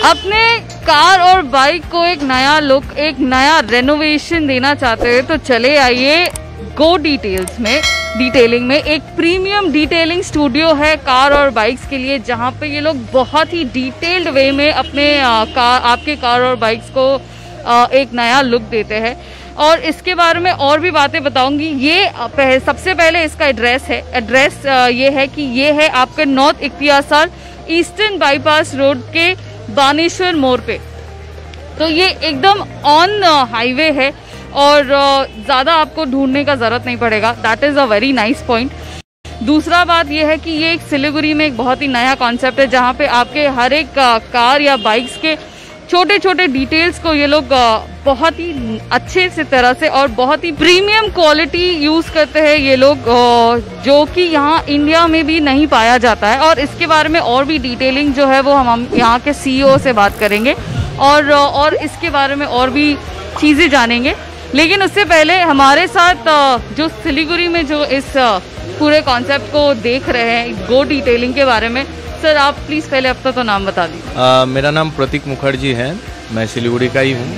अपने कार और बाइक को एक नया लुक, एक नया रेनोवेशन देना चाहते हैं तो चले आइए गो डिटेल्स में। डिटेलिंग में एक प्रीमियम डिटेलिंग स्टूडियो है कार और बाइक्स के लिए, जहां पे ये लोग बहुत ही डिटेल्ड वे में अपने आपके कार और बाइक्स को एक नया लुक देते हैं। और इसके बारे में और भी बातें बताऊंगी। ये सबसे पहले इसका एड्रेस ये है कि ये है आपके north Ikhtiyarsar eastern bypass road के बानेश्वर मोड़ पे। तो ये एकदम ऑन हाईवे है और ज़्यादा आपको ढूंढने का ज़रूरत नहीं पड़ेगा। That is a very nice point. दूसरा बात ये है कि ये एक सिलीगुड़ी में एक बहुत ही नया कॉन्सेप्ट है, जहाँ पे आपके हर एक कार या बाइक्स के छोटे छोटे डिटेल्स को ये लोग बहुत ही अच्छे से तरह से और बहुत ही प्रीमियम क्वालिटी यूज़ करते हैं ये लोग, जो कि यहाँ इंडिया में भी नहीं पाया जाता है। और इसके बारे में और भी डिटेलिंग जो है वो हम यहाँ के CEO से बात करेंगे और इसके बारे में और भी चीज़ें जानेंगे। लेकिन उससे पहले हमारे साथ जो सिलीगुड़ी में जो इस पूरे कॉन्सेप्ट को देख रहे हैं गो डिटेलिंग के बारे में, सर आप प्लीज़ पहले अपना तो नाम बता दीजिए। मेरा नाम प्रतीक मुखर्जी है, मैं सिलीगुड़ी का ही हूँ।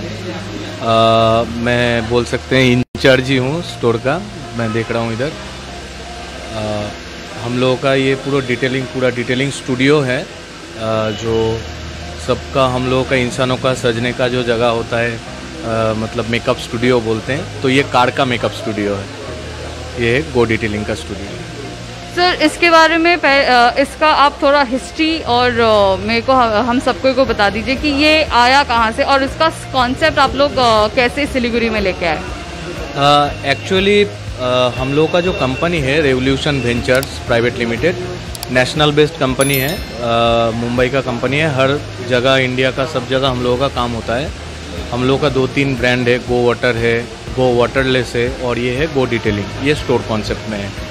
मैं बोल सकते हैं इंचार्ज ही हूँ स्टोर का। मैं देख रहा हूँ इधर हम लोगों का ये पूरा डिटेलिंग स्टूडियो है, जो सबका हम लोगों का इंसानों का सजने का जो जगह होता है, मतलब मेकअप स्टूडियो बोलते हैं। तो ये कार का मेकअप स्टूडियो है, ये है गो डिटेलिंग का स्टूडियो। सर इसके बारे में इसका आप थोड़ा हिस्ट्री और मेरे को हम सबको को बता दीजिए कि ये आया कहाँ से और इसका कॉन्सेप्ट आप लोग कैसे सिलीगुड़ी में लेके आए। एक्चुअली हम लोगों का जो कंपनी है revolution ventures private limited, national based company है, मुंबई का कंपनी है। हर जगह इंडिया का सब जगह हम लोगों का काम होता है। हम लोगों का 2-3 ब्रांड है, गो वाटर है, गो वाटरलेस है और ये है गो डिटेलिंग। ये स्टोर कॉन्सेप्ट में है।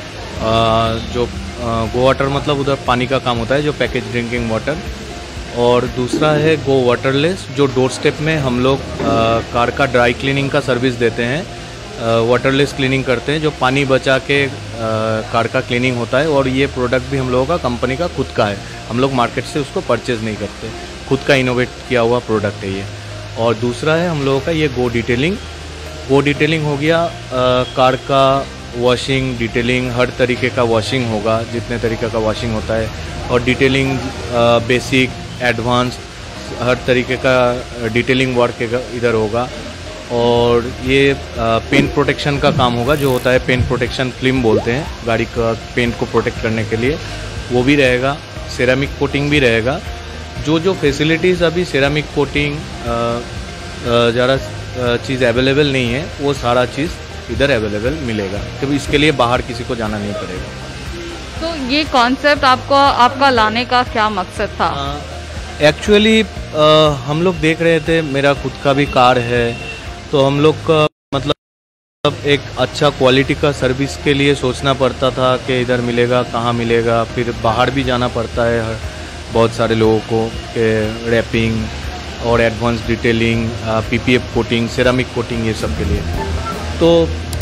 जो गो वाटर मतलब उधर पानी का काम होता है, जो पैकेज ड्रिंकिंग वाटर, और दूसरा है गो वाटरलेस, जो डोर स्टेप में हम लोग कार का ड्राई क्लीनिंग का सर्विस देते हैं। वाटरलेस क्लीनिंग करते हैं, जो पानी बचा के कार का क्लीनिंग होता है। और ये प्रोडक्ट भी हम लोगों का कंपनी का खुद का है, हम लोग मार्केट से उसको परचेज़ नहीं करते, खुद का इनोवेट किया हुआ प्रोडक्ट है ये। और दूसरा है हम लोगों का ये गो डिटेलिंग हो गया। कार का वॉशिंग डिटेलिंग, हर तरीके का वॉशिंग होगा, जितने तरीके का वॉशिंग होता है। और डिटेलिंग बेसिक एडवांस हर तरीके का डिटेलिंग वर्क इधर होगा। और ये पेंट प्रोटेक्शन का काम होगा, जो होता है पेंट प्रोटेक्शन फिल्म बोलते हैं, गाड़ी का पेंट को प्रोटेक्ट करने के लिए, वो भी रहेगा। सेरामिक कोटिंग भी रहेगा। जो फैसिलिटीज़ अभी सेरामिक कोटिंग ज़्यादा चीज़ अवेलेबल नहीं है, वो सारा चीज़ इधर अवेलेबल मिलेगा, क्योंकि इसके लिए बाहर किसी को जाना नहीं पड़ेगा। तो ये कॉन्सेप्ट आपका लाने का क्या मकसद था? एक्चुअली हम लोग देख रहे थे, मेरा खुद का भी कार है, तो हम लोग का मतलब एक अच्छा क्वालिटी का सर्विस के लिए सोचना पड़ता था कि इधर मिलेगा कहाँ मिलेगा। फिर बाहर भी जाना पड़ता है बहुत सारे लोगों को, कि रैपिंग और advance detailing, PPF coating, ceramic coating, ये सब के लिए। तो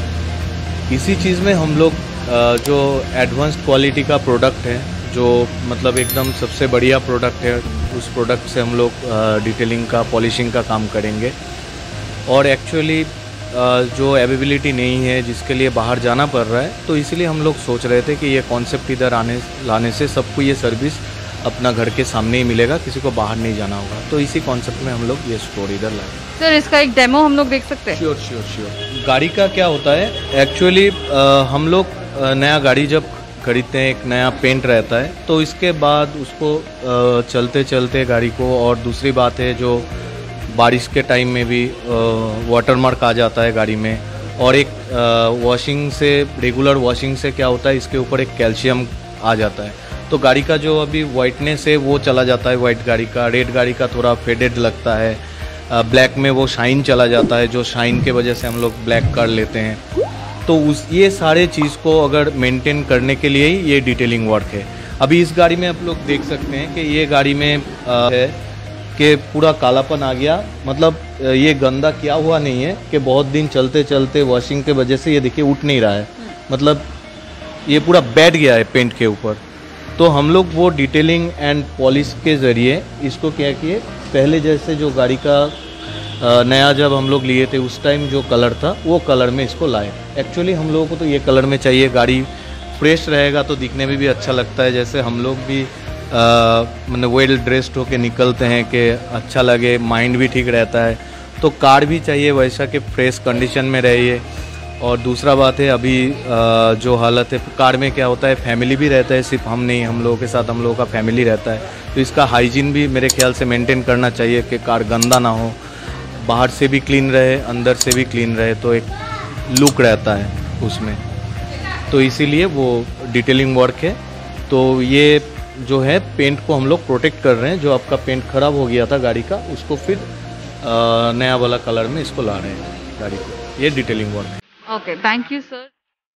इसी चीज़ में हम लोग जो एडवांस क्वालिटी का प्रोडक्ट है, जो मतलब एकदम सबसे बढ़िया प्रोडक्ट है, उस प्रोडक्ट से हम लोग डिटेलिंग का पॉलिशिंग का काम करेंगे। और एक्चुअली जो अवेलेबिलिटी नहीं है, जिसके लिए बाहर जाना पड़ रहा है, तो इसीलिए हम लोग सोच रहे थे कि ये कॉन्सेप्ट इधर लाने से सबको ये सर्विस अपना घर के सामने ही मिलेगा, किसी को बाहर नहीं जाना होगा। तो इसी कॉन्सेप्ट में हम लोग ये स्टोर इधर लाए। सर इसका एक डेमो हम लोग देख सकते हैं? श्योर। गाड़ी का क्या होता है एक्चुअली, हम लोग नया गाड़ी जब खरीदते हैं, एक नया पेंट रहता है, तो इसके बाद उसको चलते चलते गाड़ी को, और दूसरी बात है जो बारिश के टाइम में भी वाटर मार्क आ जाता है गाड़ी में। और एक वॉशिंग से, रेगुलर वॉशिंग से क्या होता है, इसके ऊपर एक कैल्शियम आ जाता है, तो गाड़ी का जो अभी वाइटनेस है वो चला जाता है। वाइट गाड़ी का, रेड गाड़ी का थोड़ा फेडेड लगता है, ब्लैक में वो शाइन चला जाता है, जो शाइन के वजह से हम लोग ब्लैक कर लेते हैं। तो ये सारे चीज़ को अगर मेंटेन करने के लिए ही ये डिटेलिंग वर्क है। अभी इस गाड़ी में आप लोग देख सकते हैं कि ये गाड़ी में है कि पूरा कालापन आ गया, मतलब ये गंदा किया हुआ नहीं है, कि बहुत दिन चलते चलते वॉशिंग के वजह से ये देखिए उठ नहीं रहा है, मतलब ये पूरा बैठ गया है पेंट के ऊपर। तो हम लोग वो डिटेलिंग एंड पॉलिश के ज़रिए इसको क्या किए, पहले जैसे जो गाड़ी का नया जब हम लोग लिए थे उस टाइम जो कलर था वो कलर में इसको लाए। एक्चुअली हम लोगों को तो ये कलर में चाहिए, गाड़ी फ्रेश रहेगा तो दिखने में भी अच्छा लगता है। जैसे हम लोग भी मतलब वेल ड्रेस्ड होके निकलते हैं कि अच्छा लगे, माइंड भी ठीक रहता है। तो कार भी चाहिए वैसा कि फ्रेश कंडीशन में रहिए। और दूसरा बात है अभी जो हालत है कार में क्या होता है, फैमिली भी रहता है, सिर्फ हम नहीं, हम लोगों के साथ हम लोगों का फैमिली रहता है। तो इसका हाइजीन भी मेरे ख्याल से मेंटेन करना चाहिए कि कार गंदा ना हो, बाहर से भी क्लीन रहे, अंदर से भी क्लीन रहे, तो एक लुक रहता है उसमें। तो इसीलिए वो डिटेलिंग वर्क है। तो ये जो है पेंट को हम लोग प्रोटेक्ट कर रहे हैं। जो आपका पेंट खराब हो गया था गाड़ी का, उसको फिर नया वाला कलर में इसको ला रहे हैं गाड़ी को। ये डिटेलिंग वर्क है। Okay, thank you sir.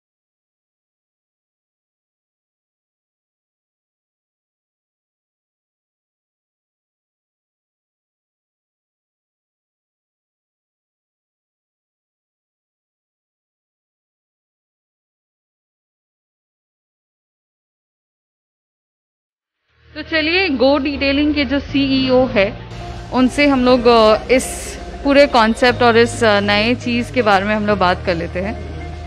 तो चलिए गो डिटेलिंग के जो सीईओ है उनसे हम लोग इस पूरे कॉन्सेप्ट और इस नए चीज़ के बारे में हम लोग बात कर लेते हैं।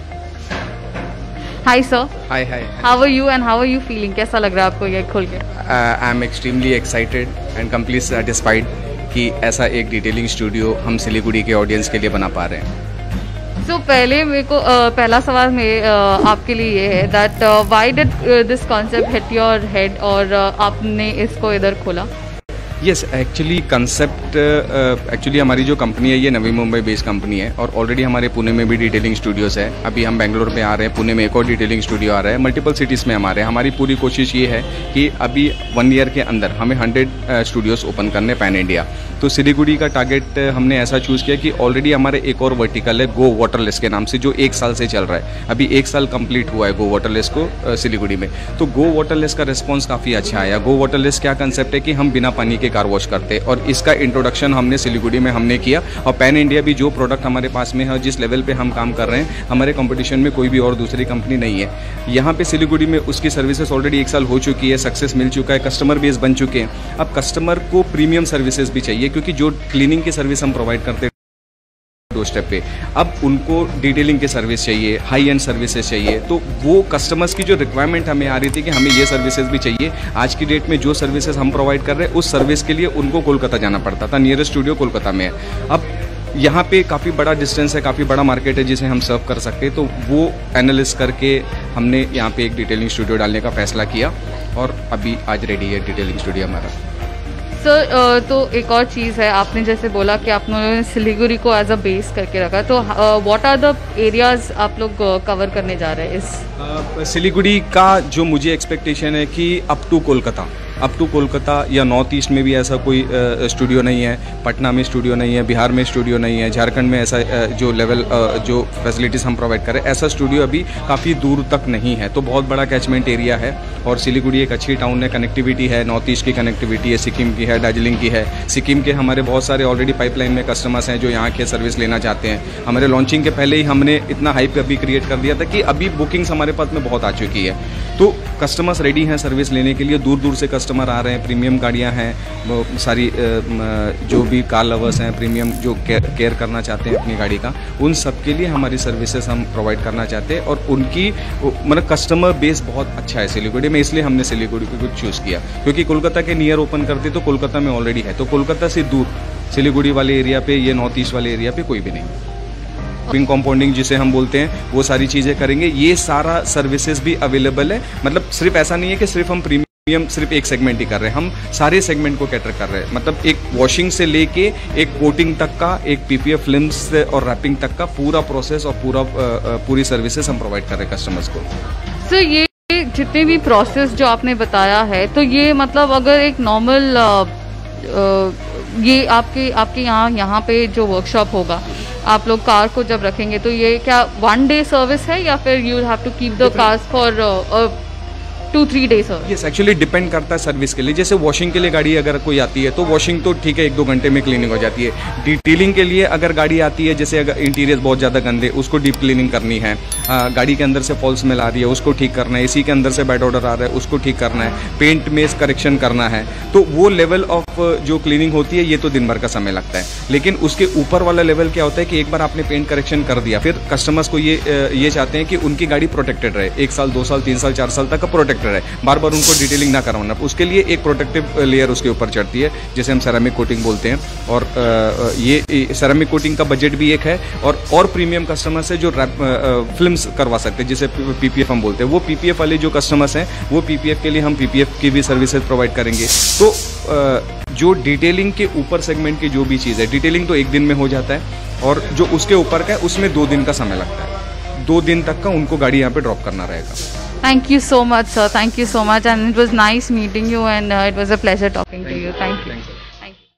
Hi sir. Hi hi. How are you and how are you feeling? कैसा लग रहा है आपको ये खोल के? I am extremely excited and complete satisfied कि ऐसा एक डिटेलिंग स्टूडियो हम सिलीगुड़ी के ऑडियंस के लिए बना पा रहे हैं। So, पहले मेरे को पहला सवाल में आपके लिए ये है that why did this concept hit your head और आपने इसको इधर खोला? यस, एक्चुअली कंसेप्ट एक्चुअली हमारी जो कंपनी है ये नवी मुंबई बेस्ड कंपनी है और ऑलरेडी हमारे पुणे में भी डिटेलिंग स्टूडियोज़ है। अभी हम बेंगलोर में आ रहे हैं, पुणे में एक और डिटेलिंग स्टूडियो आ रहा है, मल्टीपल सिटीज़ में हमारे। हमारी पूरी कोशिश ये है कि अभी 1 ईयर के अंदर हमें 100 स्टूडियोज़ ओपन करने पैन इंडिया। तो सिलीगुड़ी का टारगेट हमने ऐसा चूज़ किया कि ऑलरेडी हमारे एक और वर्टिकल है गो वाटरलेस के नाम से, जो 1 साल से चल रहा है। अभी 1 साल कंप्लीट हुआ है गो वाटरलेस को सिलीगुड़ी में। तो गो वाटरलेस का रिस्पॉन्स काफ़ी अच्छा आया। गो वाटरलेस क्या कंसेप्ट है कि हम बिना पानी के कार वॉश करते हैं, और इसका इंट्रोडक्शन हमने सिलीगुड़ी में हमने किया। और पैन इंडिया भी जो प्रोडक्ट हमारे पास में है और जिस लेवल पे हम काम कर रहे हैं, हमारे कंपटीशन में कोई भी और दूसरी कंपनी नहीं है। यहाँ पे सिलीगुड़ी में उसकी सर्विसेज ऑलरेडी 1 साल हो चुकी है, सक्सेस मिल चुका है, कस्टमर बेस बन चुके हैं। अब कस्टमर को प्रीमियम सर्विसेज भी चाहिए, क्योंकि जो क्लीनिंग की सर्विस हम प्रोवाइड करते हैं दो स्टेप पे, अब उनको डिटेलिंग की सर्विस चाहिए, हाई एंड सर्विसेज चाहिए। तो वो कस्टमर्स की जो रिक्वायरमेंट हमें आ रही थी कि हमें ये सर्विसेज भी चाहिए, आज की डेट में जो सर्विसेज हम प्रोवाइड कर रहे हैं उस सर्विस के लिए उनको कोलकाता जाना पड़ता था। नियरेस्ट स्टूडियो कोलकाता में है। अब यहाँ पे काफ़ी बड़ा डिस्टेंस है, काफ़ी बड़ा मार्केट है जिसे हम सर्व कर सकते हैं। तो वो एनालिसिस करके हमने यहाँ पे एक डिटेलिंग स्टूडियो डालने का फैसला किया और अभी आज रेडी है डिटेलिंग स्टूडियो हमारा। सर तो एक और चीज़ है, आपने जैसे बोला कि आप लोगों ने सिलीगुड़ी को एज अ बेस करके रखा, तो व्हाट आर द एरियाज आप लोग कवर करने जा रहे हैं इस सिलीगुड़ी का? जो मुझे एक्सपेक्टेशन है कि अप टू कोलकाता या नॉर्थ ईस्ट में भी ऐसा कोई स्टूडियो नहीं है, पटना में स्टूडियो नहीं है, बिहार में स्टूडियो नहीं है, झारखंड में ऐसा जो लेवल जो फैसिलिटीज़ हम प्रोवाइड करें, ऐसा स्टूडियो अभी काफ़ी दूर तक नहीं है। तो बहुत बड़ा कैचमेंट एरिया है और सिलीगुड़ी एक अच्छी टाउन है, कनेक्टिविटी है, नॉर्थ ईस्ट की कनेक्टिविटी है, सिक्किम की है, दार्जिलिंग की है। सिक्किम के हमारे बहुत सारे ऑलरेडी पाइपलाइन में कस्टमर्स हैं जो यहाँ के सर्विस लेना चाहते हैं। हमारे लॉन्चिंग के पहले ही हमने इतना हाइप अभी क्रिएट कर दिया था कि अभी बुकिंग्स हमारे पास में बहुत आ चुकी है। तो कस्टमर्स रेडी हैं सर्विस लेने के लिए, दूर दूर से कस्टमर आ रहे हैं। प्रीमियम गाड़ियाँ हैं, वो सारी जो भी कार लवर्स हैं, प्रीमियम जो केयर करना चाहते हैं अपनी गाड़ी का, उन सब के लिए हमारी सर्विसेज हम प्रोवाइड करना चाहते हैं। और उनकी मतलब कस्टमर बेस बहुत अच्छा है सिलीगुड़ी में, इसलिए हमने सिलीगुड़ी को चूज़ किया। क्योंकि कोलकाता के नियर ओपन करते तो कोलकाता में ऑलरेडी है, तो कोलकाता से दूर सिलीगुड़ी वाले एरिया पे, ये नॉर्थ ईस्ट वाले एरिया पे कोई भी नहीं। पिंग कंपाउंडिंग जिसे हम बोलते हैं, वो सारी चीज़ें करेंगे। ये सारा सर्विसेज भी अवेलेबल है। मतलब सिर्फ ऐसा नहीं है कि सिर्फ हम प्रीमियम सिर्फ एक सेगमेंट ही कर रहे हैं, हम सारे सेगमेंट को कैटर कर रहे हैं। मतलब एक वॉशिंग से लेके एक कोटिंग तक का, एक पीपीएफ फिल्म्स और रैपिंग तक का पूरा प्रोसेस और पूरी सर्विसेज हम प्रोवाइड कर रहे हैं कस्टमर्स को। सर ये जितने भी प्रोसेस जो आपने बताया है, तो ये मतलब अगर एक नॉर्मल ये आपके यहाँ पे जो वर्कशॉप होगा, आप लोग कार को जब रखेंगे तो ये क्या 1 डे सर्विस है या फिर you have to keep the cars for 2-3 days sir? Yes, actually depend करता है सर्विस के लिए। जैसे वॉशिंग के लिए गाड़ी अगर कोई आती है तो वॉशिंग तो ठीक है 1-2 घंटे में क्लीनिंग हो जाती है। डिटेलिंग के लिए अगर गाड़ी आती है, जैसे अगर इंटीरियर बहुत ज़्यादा गंदे, उसको डीप क्लीनिंग करनी है, गाड़ी के अंदर से फॉल्स स्मेल आ रही है उसको ठीक करना है, एसी के अंदर से बैड ऑर्डर आ रहा है उसको ठीक करना है, पेंट में करेक्शन करना है, तो वो लेवल ऑफ जो क्लीनिंग होती है ये तो दिन भर का समय लगता है। लेकिन उसके ऊपर वाला लेवल क्या होता है कि एक बार आपने पेंट करेक्शन कर दिया, फिर कस्टमर्स को ये चाहते हैं कि उनकी गाड़ी प्रोटेक्टेड रहे, 1 साल 2 साल 3 साल 4 साल तक का प्रोटेक्टेड रहे, बार बार उनको डिटेलिंग ना करवाना। उसके लिए एक प्रोटेक्टिव लेयर उसके ऊपर चढ़ती है जिसे हम सेरामिक कोटिंग बोलते हैं। और ये सेरामिक कोटिंग का बजट भी एक है। और प्रीमियम कस्टमर्स है जो फिल्म्स करवा सकते हैं, जिसे पीपीएफ हम बोलते हैं, वो पीपीएफ वाले जो कस्टमर्स हैं वो पीपीएफ के लिए हम पीपीएफ की भी सर्विसेज प्रोवाइड करेंगे। तो जो डिटेलिंग के ऊपर सेगमेंट की जो भी चीज़ है, डिटेलिंग तो 1 दिन में हो जाता है, और जो उसके ऊपर का है उसमें 2 दिन का समय लगता है। 2 दिन तक का उनको गाड़ी यहाँ पे ड्रॉप करना रहेगा। Thank you so much, sir. Thank you so much, and it was nice meeting you, and it was a pleasure talking to you. Thank you. Thank you.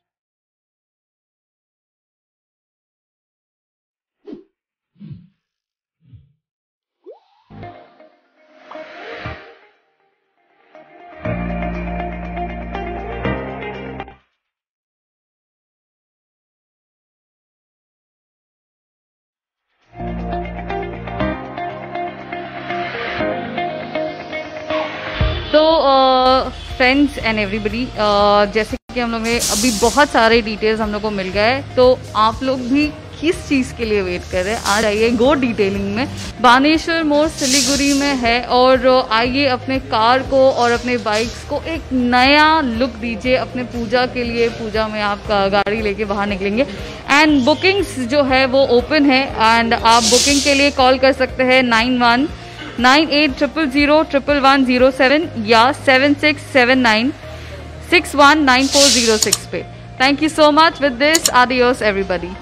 तो फ्रेंड्स एंड एवरीबडी, जैसे कि हम लोग ने अभी बहुत सारे डिटेल्स हम लोग को मिल गए, तो आप लोग भी किस चीज़ के लिए वेट कर रहे हैं? आ जाइए गो डिटेलिंग में, बानेश्वर मोड़ सिलीगुड़ी में है, और आइए अपने कार को और अपने बाइक्स को एक नया लुक दीजिए अपने पूजा के लिए। पूजा में आप गाड़ी लेके बाहर निकलेंगे, एंड बुकिंग्स जो है वो ओपन है, एंड आप बुकिंग के लिए कॉल कर सकते हैं 919800011107 या 7679619406 पे। Thank you so much. With this, adios everybody.